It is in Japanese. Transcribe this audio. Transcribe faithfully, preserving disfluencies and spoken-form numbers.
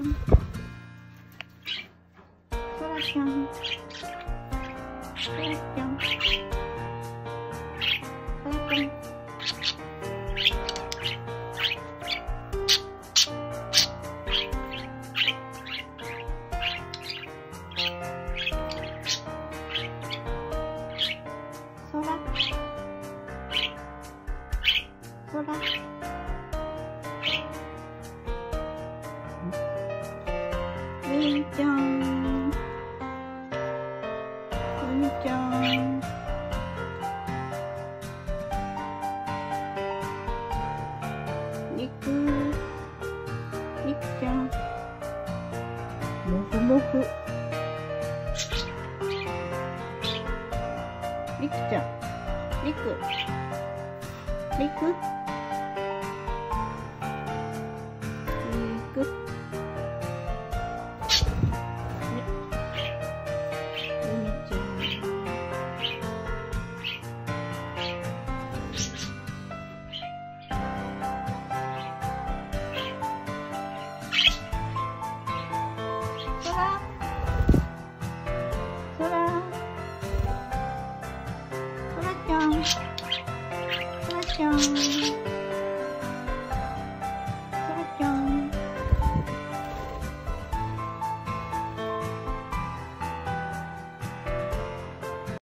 そらちゃん、そらちゃん、そらちゃん。そら、そら。りんちゃん、りんちゃん。りく、りくちゃん。もふもふ。りくちゃん、りく、りく、りく。そら、そら、そらちゃん、そらちゃん。